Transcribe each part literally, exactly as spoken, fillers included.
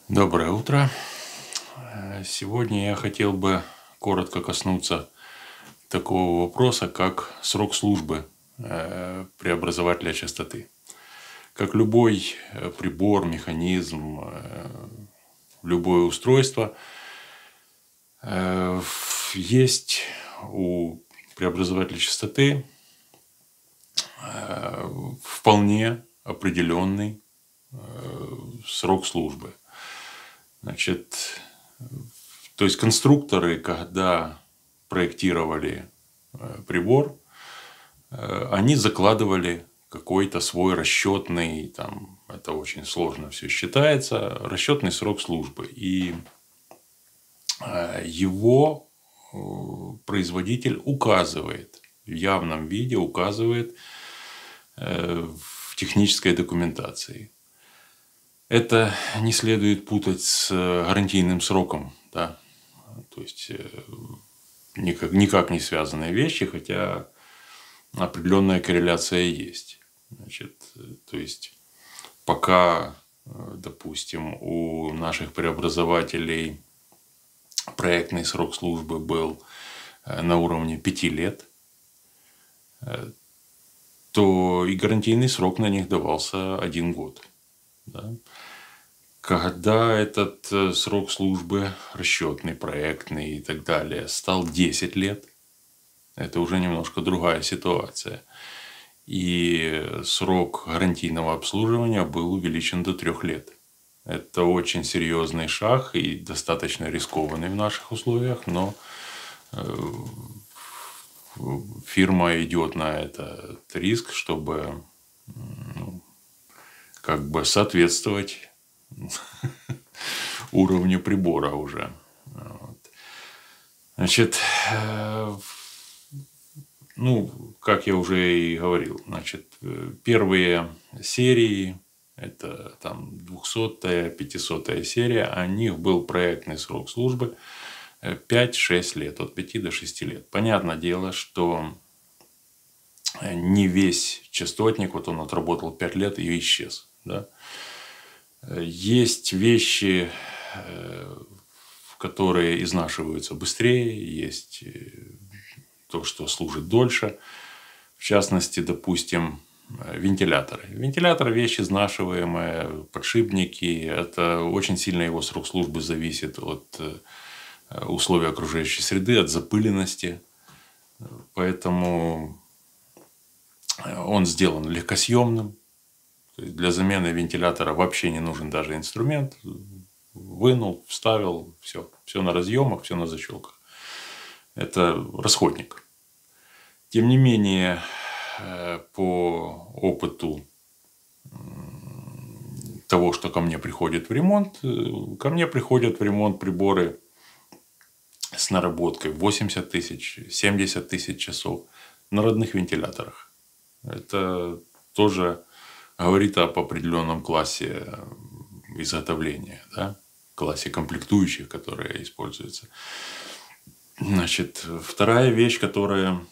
Доброе утро. Сегодня я хотел бы коротко коснуться такого вопроса, как срок службы э, преобразователя частоты. Как любой э, прибор, механизм, э, любое устройство, э, есть у преобразователя частоты э, вполне определенный э, срок службы. Значит, то есть конструкторы, когда проектировали э, прибор, э, они закладывали какой-то свой расчетный, там, это очень сложно все считается, расчетный срок службы. И э, его э, производитель указывает, в явном виде указывает э, в технической документации. Это не следует путать с гарантийным сроком, да, то есть никак, никак не связанные вещи, хотя определенная корреляция есть. Значит, то есть пока, допустим, у наших преобразователей проектный срок службы был на уровне пяти лет, то и гарантийный срок на них давался один год. Да? Когда этот срок службы расчетный, проектный и так далее стал десять лет, это уже немножко другая ситуация. И срок гарантийного обслуживания был увеличен до трех лет. Это очень серьезный шаг и достаточно рискованный в наших условиях, но фирма идет на этот риск, чтобы, ну, как бы соответствовать уровню прибора уже. Вот. Значит, ну, как я уже и говорил, значит, первые серии, это там двухсотая, пятисотая серия, у них был проектный срок службы пять-шесть лет, от пяти до шести лет. Понятное дело, что не весь частотник, вот он отработал пять лет и исчез. Да? Есть вещи, которые изнашиваются быстрее, есть то, что служит дольше. В частности, допустим, вентиляторы. Вентилятор – вещь изнашиваемая, подшипники. Это очень сильно его срок службы зависит от условий окружающей среды, от запыленности. Поэтому он сделан легкосъемным. Для замены вентилятора вообще не нужен даже инструмент. Вынул, вставил, все. Все на разъемах, все на защелках. Это расходник. Тем не менее, по опыту того, что ко мне приходит в ремонт, ко мне приходят в ремонт приборы с наработкой восемьдесят тысяч, семьдесят тысяч часов на родных вентиляторах. Это тоже говорит об определенном классе изготовления, да? Классе комплектующих, которые используются. Значит, вторая вещь, которая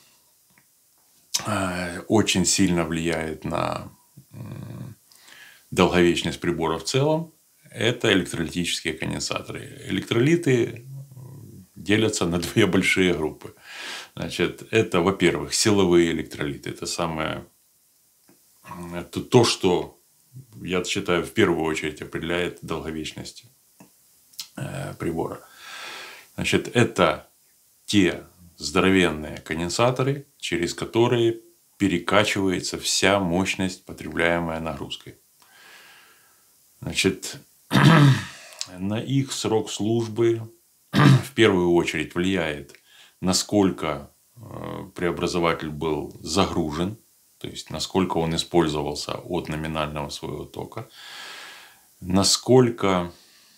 очень сильно влияет на долговечность прибора в целом, это электролитические конденсаторы. Электролиты делятся на две большие группы. Значит, это, во-первых, силовые электролиты. Это самое, это то, что, я считаю, в первую очередь определяет долговечность прибора. Значит, это те здоровенные конденсаторы, через которые перекачивается вся мощность, потребляемая нагрузкой. Значит, на их срок службы в первую очередь влияет, насколько преобразователь был загружен, то есть насколько он использовался от номинального своего тока, насколько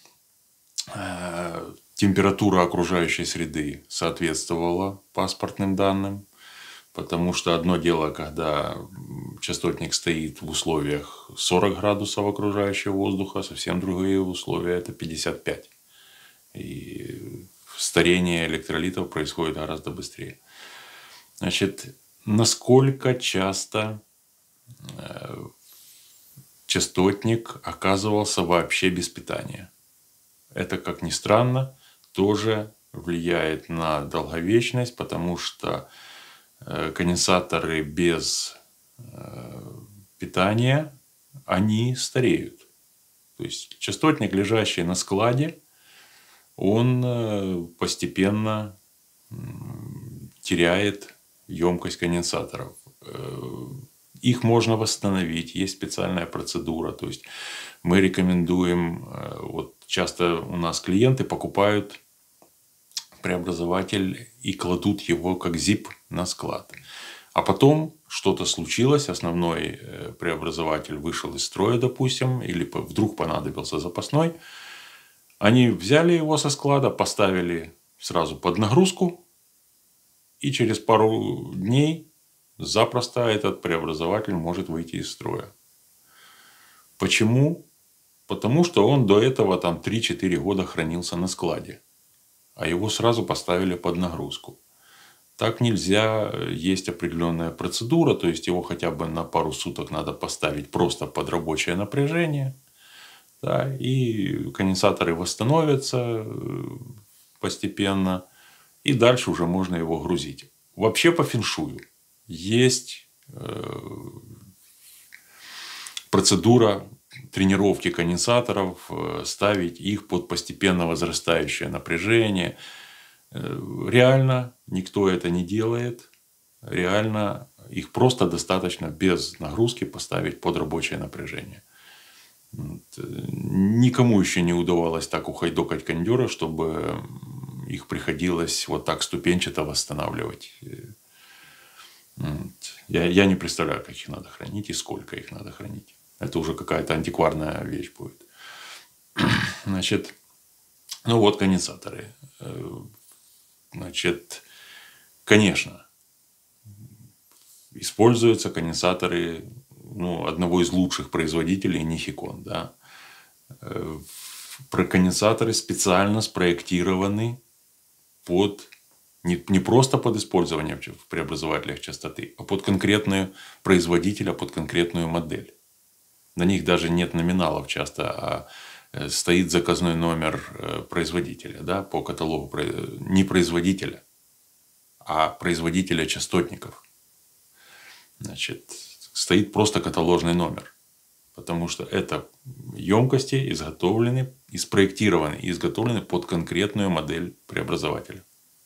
температура окружающей среды соответствовала паспортным данным, потому что одно дело, когда частотник стоит в условиях сорок градусов окружающего воздуха, совсем другие условия – это пятьдесят пять. И старение электролитов происходит гораздо быстрее. Значит, насколько часто частотник оказывался вообще без питания. это, как ни странно, тоже влияет на долговечность, потому что конденсаторы без питания, они стареют. То есть частотник, лежащий на складе, он постепенно теряет емкость конденсаторов. Их можно восстановить, есть специальная процедура. То есть мы рекомендуем, вот часто у нас клиенты покупают преобразователь и кладут его как зип на склад. А потом что-то случилось, основной преобразователь вышел из строя, допустим, или вдруг понадобился запасной. Они взяли его со склада, поставили сразу под нагрузку, и через пару дней запросто этот преобразователь может выйти из строя. Почему? Потому что он до этого там три-четыре года хранился на складе, а его сразу поставили под нагрузку. Так нельзя, есть определенная процедура, то есть его хотя бы на пару суток надо поставить просто под рабочее напряжение. Да, и конденсаторы восстановятся постепенно, и дальше уже можно его грузить. Вообще по феншую есть э, процедура тренировки конденсаторов, э, ставить их под постепенно возрастающее напряжение. Э, реально никто это не делает. Реально их просто достаточно без нагрузки поставить под рабочее напряжение. Никому еще не удавалось так ухайдокать кондера, чтобы их приходилось вот так ступенчато восстанавливать. Я, я не представляю, как их надо хранить и сколько их надо хранить. Это уже какая-то антикварная вещь будет. Значит, ну вот конденсаторы. Значит, конечно, используются конденсаторы, ну, одного из лучших производителей Нихикон. Да? Конденсаторы специально спроектированы под, не, не просто под использование в преобразователях частоты, а под конкретную производителя, под конкретную модель. На них даже нет номиналов часто, а стоит заказной номер производителя, да, по каталогу. Не производителя, а производителя частотников. Значит, стоит просто каталожный номер. Потому что это емкости изготовлены и спроектированы, и изготовлены под конкретную модель преобразователя.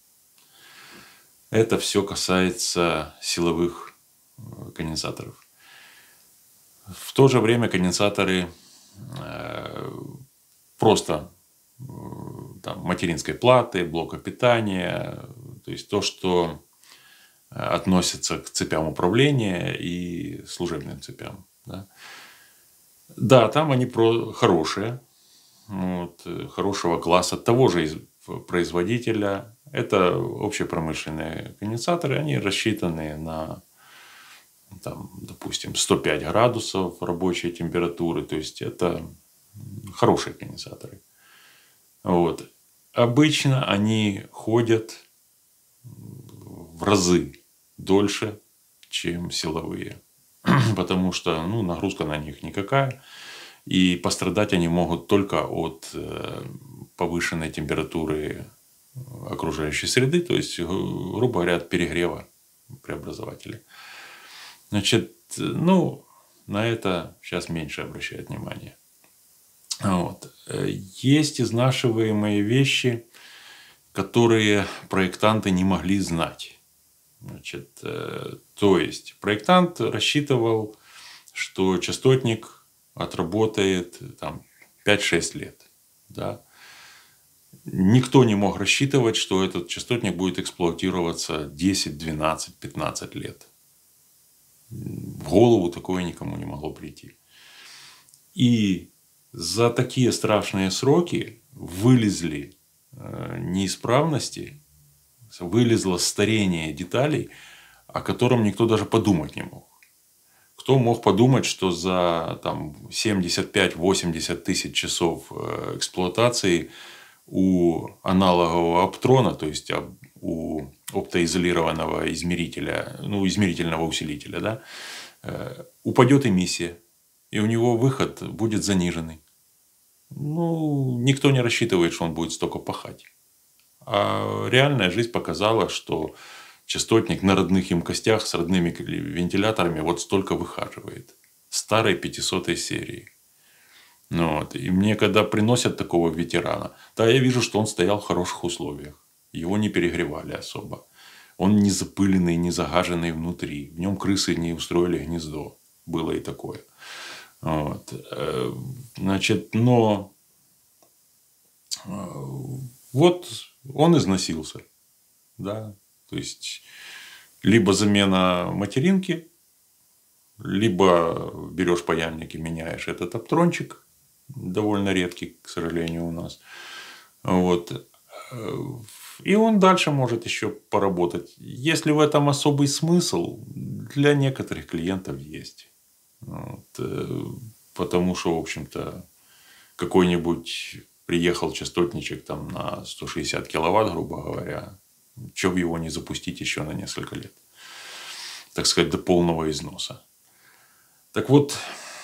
Это все касается силовых конденсаторов. В то же время конденсаторы просто там, материнской платы, блока питания, то есть то, что относится к цепям управления и служебным цепям. Да, да там они про... хорошие, вот, хорошего класса, того же производителя. Это общепромышленные конденсаторы, они рассчитаны на, там, допустим, сто пять градусов рабочей температуры, то есть это хорошие конденсаторы. Вот. Обычно они ходят в разы дольше, чем силовые. Потому что ну, нагрузка на них никакая. И пострадать они могут только от повышенной температуры окружающей среды. То есть, грубо говоря, от перегрева преобразователя. Значит, ну, на это сейчас меньше обращают внимание. Вот. Есть изнашиваемые вещи, которые проектанты не могли знать. Значит, э, то есть проектант рассчитывал, что частотник отработает там, пять-шесть лет. Да? Никто не мог рассчитывать, что этот частотник будет эксплуатироваться десять, двенадцать, пятнадцать лет. В голову такое никому не могло прийти. И за такие страшные сроки вылезли э, неисправности, вылезло старение деталей, о котором никто даже подумать не мог. Кто мог подумать, что за там, семьдесят пять-восемьдесят тысяч часов эксплуатации у аналогового оптрона, то есть у оптоизолированного измерителя, ну, измерительного усилителя, да, упадет эмиссия, и у него выход будет заниженный. ну, никто не рассчитывает, что он будет столько пахать. А реальная жизнь показала, что частотник на родных им костях с родными вентиляторами вот столько выхаживает. Старой пятисотой серии. Ну, вот. И мне когда приносят такого ветерана, да, я вижу, что он стоял в хороших условиях. Его не перегревали особо. Он не запыленный, не загаженный внутри. В нем крысы не устроили гнездо. Было и такое. Вот. Значит, но вот он износился. Да. То есть, либо замена материнки, либо берешь паяльник и меняешь этот оптрончик. Довольно редкий, к сожалению, у нас. Вот. И он дальше может еще поработать. Если в этом особый смысл, для некоторых клиентов есть. Вот. Потому что, в общем-то, какой-нибудь приехал частотничек там на сто шестьдесят киловатт, грубо говоря, что бы его не запустить еще на несколько лет. Так сказать, до полного износа. Так вот,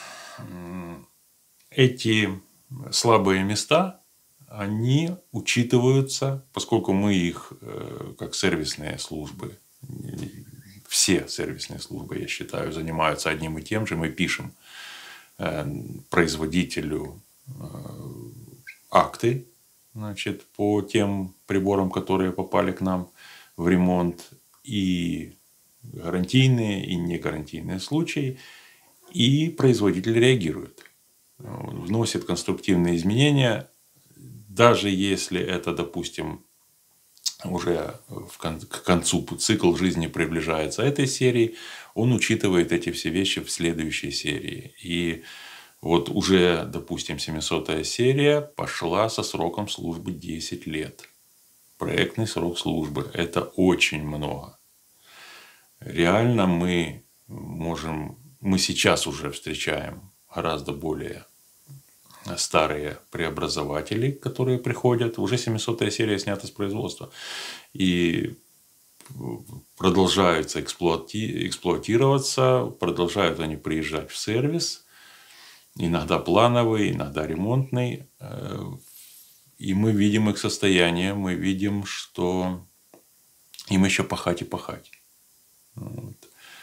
эти слабые места, они учитываются, поскольку мы их, как сервисные службы, все сервисные службы, я считаю, занимаются одним и тем же. Мы пишем производителю акты, значит, по тем приборам, которые попали к нам в ремонт, и гарантийные, и негарантийные случаи, и производитель реагирует. Вносит конструктивные изменения, даже если это, допустим, уже к концу цикл жизни приближается этой серии, он учитывает эти все вещи в следующей серии. И вот уже, допустим, семисотая серия пошла со сроком службы десять лет. Проектный срок службы – это очень много. Реально мы можем, мы сейчас уже встречаем гораздо более старые преобразователи, которые приходят. Уже семисотая серия снята с производства. И продолжаются эксплуати... эксплуатироваться, продолжают они приезжать в сервис. Иногда плановый, иногда ремонтный. И мы видим их состояние, мы видим, что им еще пахать и пахать. Вот.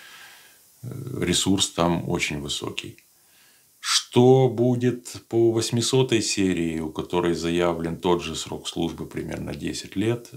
Ресурс там очень высокий. Что будет по восьмисотой серии, у которой заявлен тот же срок службы, примерно десять лет,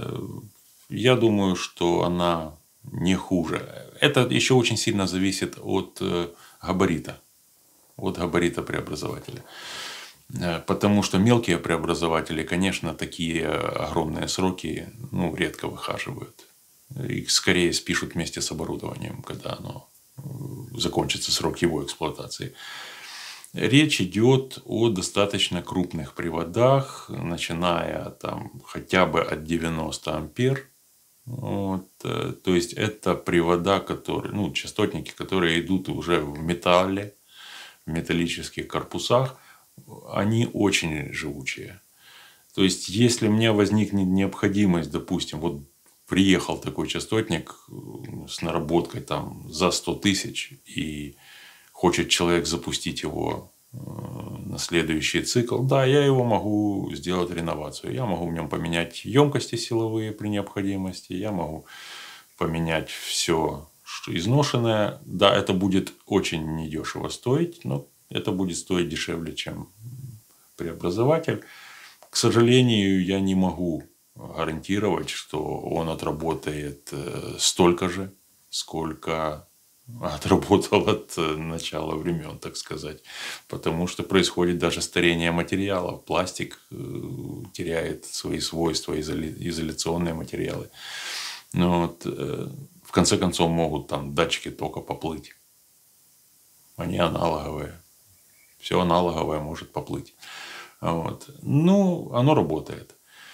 я думаю, что она не хуже. Это еще очень сильно зависит от габарита. От габарита преобразователя. Потому что мелкие преобразователи, конечно, такие огромные сроки ну, редко выхаживают. Их скорее спишут вместе с оборудованием, когда оно закончится срок его эксплуатации. Речь идет о достаточно крупных приводах, начиная там, хотя бы от девяноста ампер. Вот. То есть, это привода, которые, ну, частотники, которые идут уже в металле, в металлических корпусах. Они очень живучие. То есть, если у меня возникнет необходимость, допустим, вот приехал такой частотник с наработкой там за сто тысяч, и хочет человек запустить его на следующий цикл, да, я его могу сделать реновацию. Я могу в нем поменять емкости силовые при необходимости, я могу поменять все, что изношенное. Да, это будет очень недешево стоить, но это будет стоить дешевле, чем преобразователь. К сожалению, я не могу гарантировать, что он отработает столько же, сколько отработал от начала времен, так сказать. Потому что происходит даже старение материалов. Пластик теряет свои свойства, изоляционные материалы. Но вот, в конце концов могут там датчики тока поплыть. Они аналоговые. Все аналоговое может поплыть. Вот. Ну, оно работает.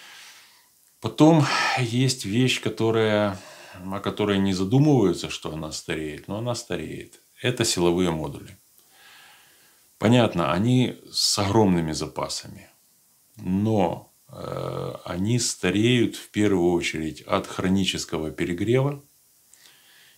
Потом есть вещь, которая, о которой не задумываются, что она стареет, но она стареет. Это силовые модули. Понятно, они с огромными запасами, но э, они стареют в первую очередь от хронического перегрева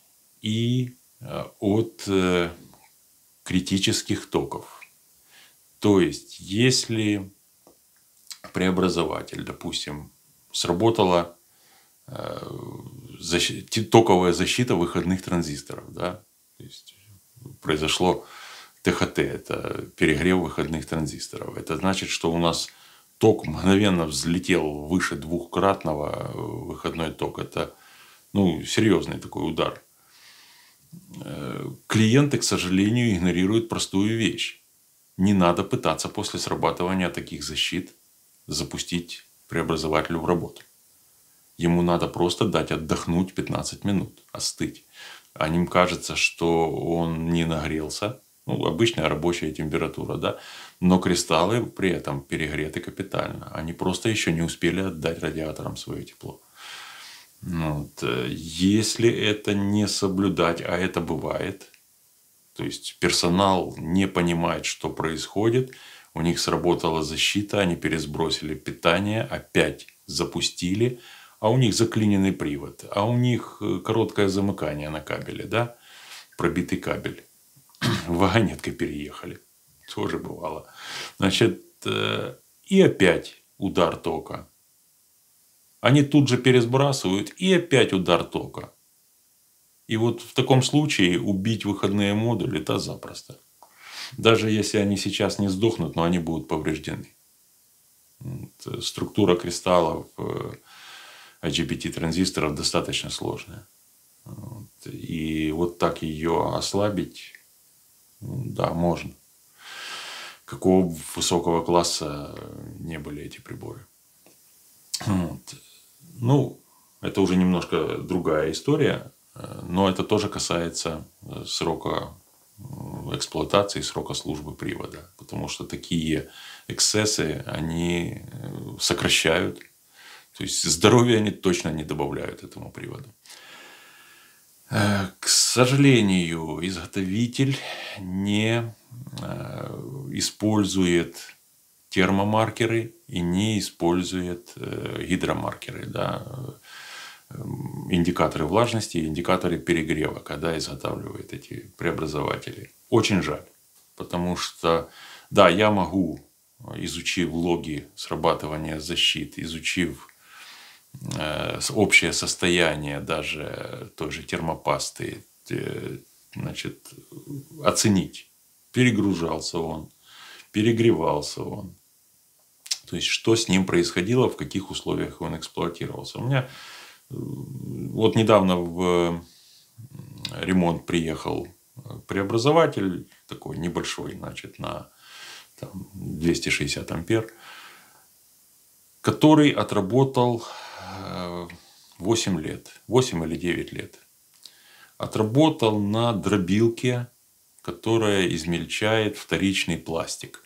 и э, от э, критических токов. То есть, если преобразователь, допустим, сработала э, защи- токовая защита выходных транзисторов, да, то есть произошло Т Х Т, это перегрев выходных транзисторов. Это значит, что у нас ток мгновенно взлетел выше двухкратного, выходной ток. Это, ну, серьезный такой удар. Клиенты, к сожалению, игнорируют простую вещь. Не надо пытаться после срабатывания таких защит запустить преобразователь в работу. Ему надо просто дать отдохнуть пятнадцать минут, остыть. А им кажется, что он не нагрелся. Ну, обычная рабочая температура, да. Но кристаллы при этом перегреты капитально. Они просто еще не успели отдать радиаторам свое тепло. Вот. Если это не соблюдать, а это бывает, то есть персонал не понимает, что происходит, у них сработала защита, они пересбросили питание, опять запустили, а у них заклиненный привод, а у них короткое замыкание на кабеле, да, пробитый кабель. Вагонеткой переехали. Тоже бывало. Значит, и опять удар тока. Они тут же пересбрасывают, и опять удар тока. И вот в таком случае убить выходные модули – это запросто. Даже если они сейчас не сдохнут, но они будут повреждены. Структура кристаллов ай джи би ти транзисторов достаточно сложная. И вот так ее ослабить, да, можно. Какого высокого класса не были эти приборы. Вот. Ну, это уже немножко другая история, но это тоже касается срока эксплуатации, срока службы привода. Потому что такие эксцессы, они сокращают. То есть, здоровья они точно не добавляют этому приводу. К сожалению, изготовитель не использует термомаркеры и не использует гидромаркеры, да, индикаторы влажности, индикаторы перегрева, когда изготавливает эти преобразователи. Очень жаль, потому что, да, я могу, изучив логи срабатывания защит, изучив общее состояние даже той же термопасты, значит, оценить, перегружался он, перегревался он. То есть, что с ним происходило, в каких условиях он эксплуатировался. У меня вот недавно в ремонт приехал преобразователь, такой небольшой, значит, на там, двести шестьдесят ампер, который отработал восемь лет, восемь или девять лет. Отработал на дробилке, которая измельчает вторичный пластик.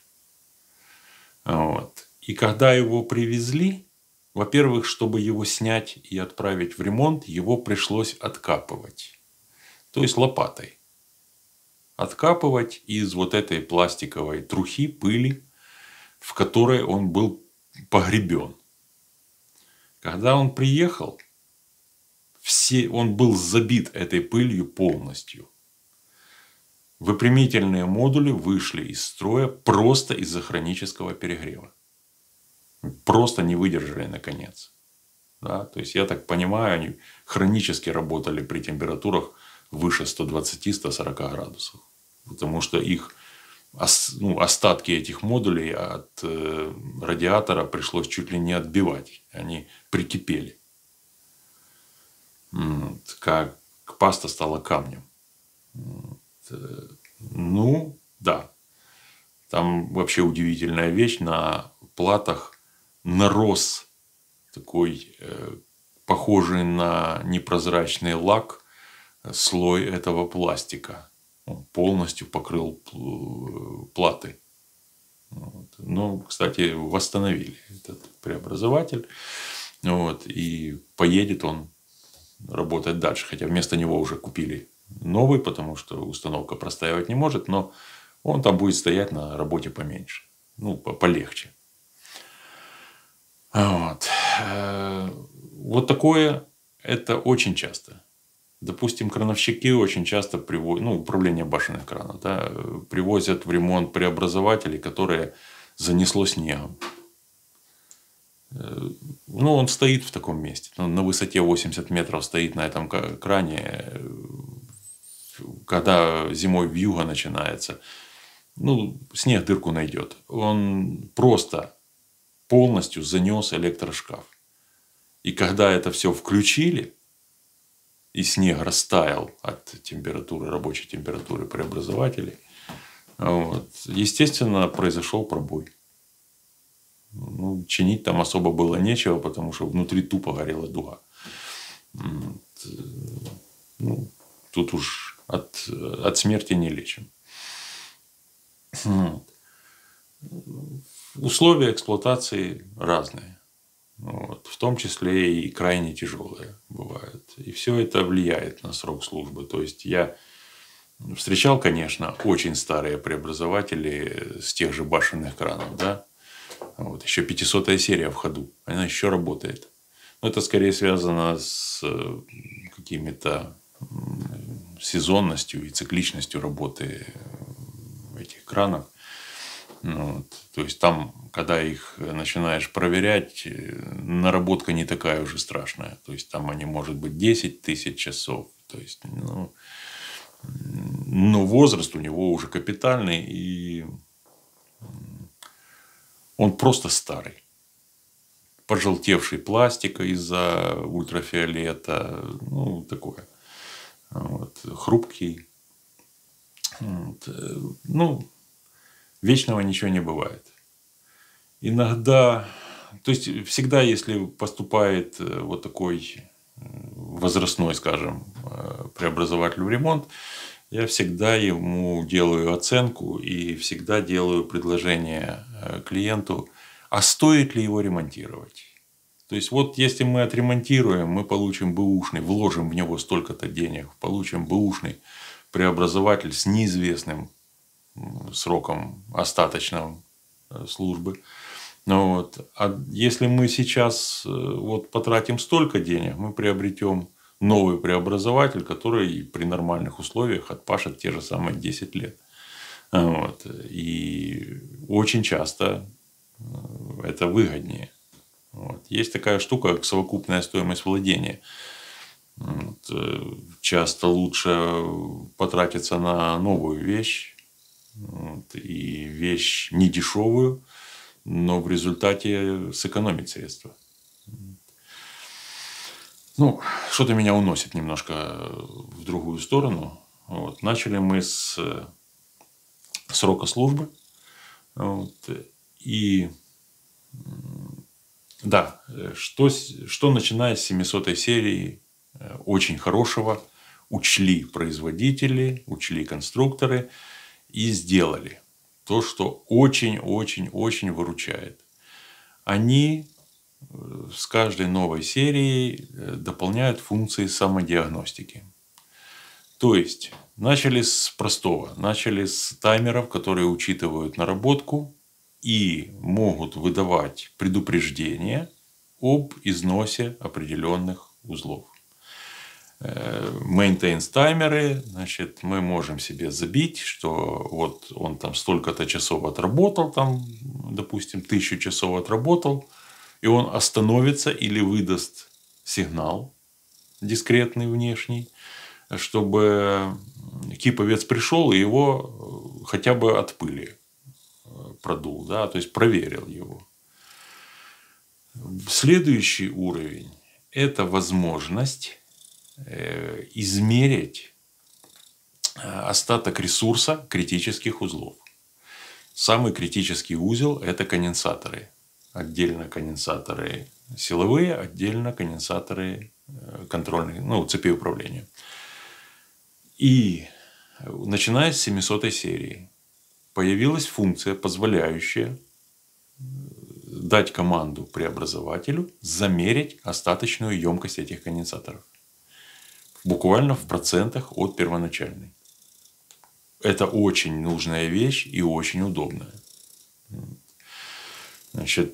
Вот. И когда его привезли, во-первых, чтобы его снять и отправить в ремонт, его пришлось откапывать. То есть лопатой. Откапывать из вот этой пластиковой трухи, пыли, в которой он был погребен. Когда он приехал, все, он был забит этой пылью полностью. Выпрямительные модули вышли из строя просто из-за хронического перегрева. Просто не выдержали наконец. Да? То есть, я так понимаю, они хронически работали при температурах выше сто двадцать - сто сорок градусов. Потому что их, ну, остатки этих модулей от э, радиатора пришлось чуть ли не отбивать. Они прикипели. Как паста стала камнем. Ну, да. Там вообще удивительная вещь. На платах нарос такой, э, похожий на непрозрачный лак, слой этого пластика. Он полностью покрыл платы. Вот. Ну, кстати, восстановили этот преобразователь. Вот. И поедет он работать дальше. Хотя вместо него уже купили новый, потому что установка простаивать не может. Но он там будет стоять на работе поменьше. Ну, полегче. Вот. Вот такое это очень часто. Допустим, крановщики очень часто привозят, ну, управление башенных кранов, да, привозят в ремонт преобразователи, которые занесло снегом. Ну, он стоит в таком месте. На высоте восемьдесят метров стоит на этом кране. Когда зимой вьюга начинается, ну, снег дырку найдет. Он просто полностью занес электрошкаф. И когда это все включили, и снег растаял от температуры, рабочей температуры преобразователей, вот, естественно, произошел пробой. Ну, чинить там особо было нечего, потому что внутри тупо горела дуга. Ну, тут уж от, от смерти не лечим. Условия эксплуатации разные. Вот, в том числе и крайне тяжелые бывают. И все это влияет на срок службы. То есть я встречал, конечно, очень старые преобразователи с тех же башенных кранов, да. Вот, еще пятисотая серия в ходу. Она еще работает. Но это скорее связано с какими-то сезонностью и цикличностью работы этих кранов. Вот. То есть там, когда их начинаешь проверять, наработка не такая уже страшная. То есть там они, может быть, десять тысяч часов. То есть, ну, но возраст у него уже капитальный, и он просто старый. Пожелтевший пластик из-за ультрафиолета. Ну, такое. Вот. Хрупкий. Вот. Ну, вечного ничего не бывает. Иногда, то есть всегда, если поступает вот такой возрастной, скажем, преобразователь в ремонт, я всегда ему делаю оценку и всегда делаю предложение клиенту, а стоит ли его ремонтировать. То есть вот если мы отремонтируем, мы получим бэушный, вложим в него столько-то денег, получим бэушный преобразователь с неизвестным сроком остаточной службы. Ну, вот. А если мы сейчас вот потратим столько денег, мы приобретем новый преобразователь, который при нормальных условиях отпашет те же самые десять лет. Вот. И очень часто это выгоднее. Вот. Есть такая штука, как совокупная стоимость владения. Вот. Часто лучше потратиться на новую вещь. Вот. И вещь не дешевую, но в результате сэкономить средства. Ну, что-то меня уносит немножко в другую сторону. Вот. Начали мы с срока службы. Вот. И да, что, что начиная с семисотой серии очень хорошего учли производители, учли конструкторы и сделали то, что очень-очень-очень выручает. Они с каждой новой серией дополняют функции самодиагностики. То есть начали с простого, начали с таймеров, которые учитывают наработку и могут выдавать предупреждения об износе определенных узлов. Maintenance таймеры, значит, мы можем себе забить, что вот он там столько-то часов отработал, там, допустим, тысячу часов отработал, и он остановится или выдаст сигнал дискретный внешний, чтобы киповец пришел и его хотя бы от пыли продул, да, то есть проверил его. Следующий уровень – это возможность измерить остаток ресурса критических узлов. Самый критический узел – это конденсаторы. Отдельно конденсаторы силовые, отдельно конденсаторы контрольные, ну, цепи управления. И начиная с семисотой серии появилась функция, позволяющая дать команду преобразователю замерить остаточную емкость этих конденсаторов. Буквально в процентах от первоначальной. Это очень нужная вещь и очень удобная. Значит,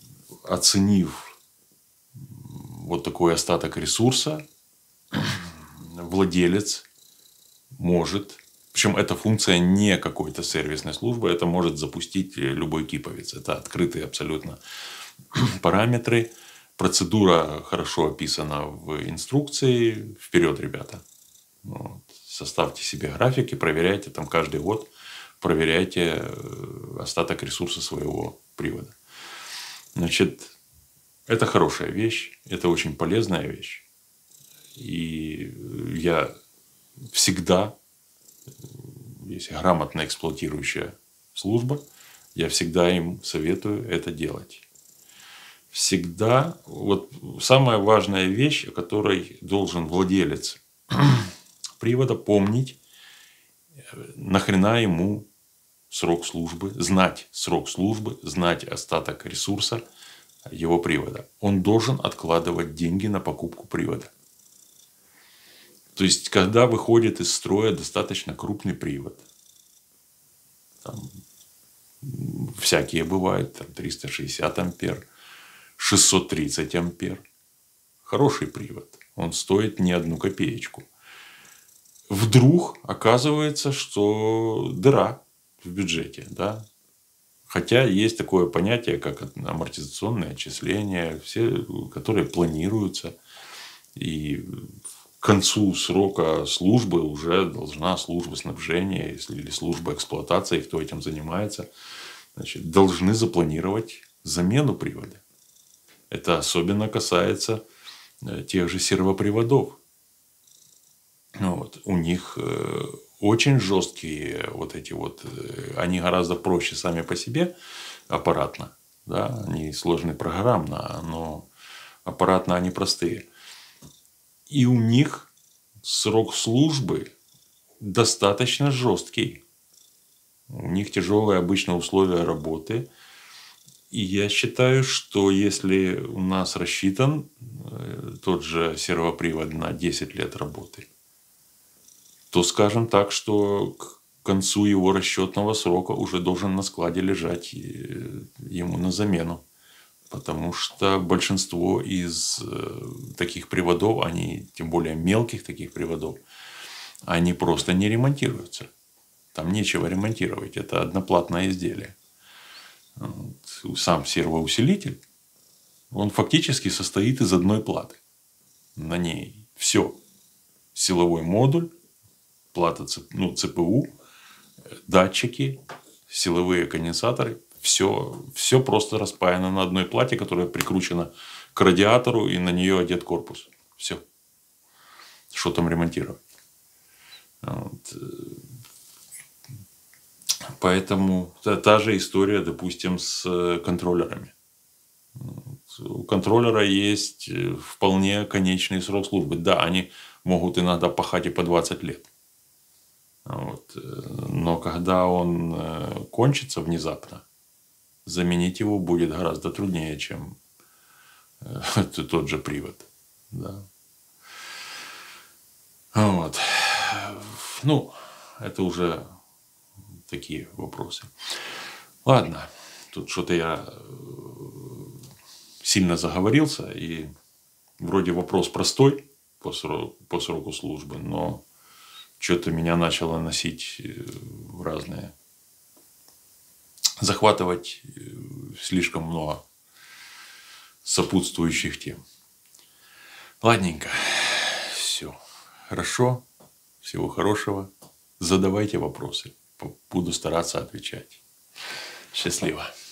оценив вот такой остаток ресурса, владелец может, причем эта функция не какой-то сервисной службы, это может запустить любой киповец. Это открытые абсолютно параметры. Процедура хорошо описана в инструкции. Вперед, ребята. Вот. Составьте себе графики, проверяйте там каждый год, проверяйте остаток ресурса своего привода. Значит, это хорошая вещь, это очень полезная вещь. И я всегда, если грамотно эксплуатирующая служба, я всегда им советую это делать. Всегда, вот самая важная вещь, о которой должен владелец привода помнить, нахрена ему срок службы, знать срок службы, знать остаток ресурса его привода. Он должен откладывать деньги на покупку привода. То есть, когда выходит из строя достаточно крупный привод, там, всякие бывают, там, триста шестьдесят ампер, шестьсот тридцать ампер, хороший привод, он стоит не одну копеечку. Вдруг оказывается, что дыра в бюджете, да? Хотя есть такое понятие, как амортизационные отчисления, все, которые планируются, и к концу срока службы уже должна служба снабжения или служба эксплуатации, кто этим занимается, значит, должны запланировать замену привода. Это особенно касается тех же сервоприводов. Вот. У них очень жесткие вот эти вот, они гораздо проще сами по себе аппаратно, да, они сложны программно, но аппаратно они простые. И у них срок службы достаточно жесткий. У них тяжелые обычно условия работы. И я считаю, что если у нас рассчитан тот же сервопривод на десять лет работы, то скажем так, что к концу его расчетного срока уже должен на складе лежать ему на замену. Потому что большинство из таких приводов, они, тем более мелких таких приводов, они просто не ремонтируются. Там нечего ремонтировать. Это одноплатное изделие. Сам сервоусилитель, он фактически состоит из одной платы. На ней все. Силовой модуль, плата, ну, ЦПУ, датчики, силовые конденсаторы. Все, все просто распаяно на одной плате, которая прикручена к радиатору, и на нее одет корпус. Все. Что там ремонтировать? Вот. Поэтому та, та же история, допустим, с контроллерами. У контроллера есть вполне конечный срок службы. Да, они могут иногда пахать и по двадцать лет. Вот. Но когда он кончится внезапно, заменить его будет гораздо труднее, чем тот же привод. Да. Вот. Ну, это уже такие вопросы. Ладно, тут что-то я сильно заговорился, и вроде вопрос простой по сроку, по сроку службы, но что-то меня начало носить в разные, захватывать слишком много сопутствующих тем. Ладненько, все, хорошо, всего хорошего, задавайте вопросы, буду стараться отвечать. Счастливо.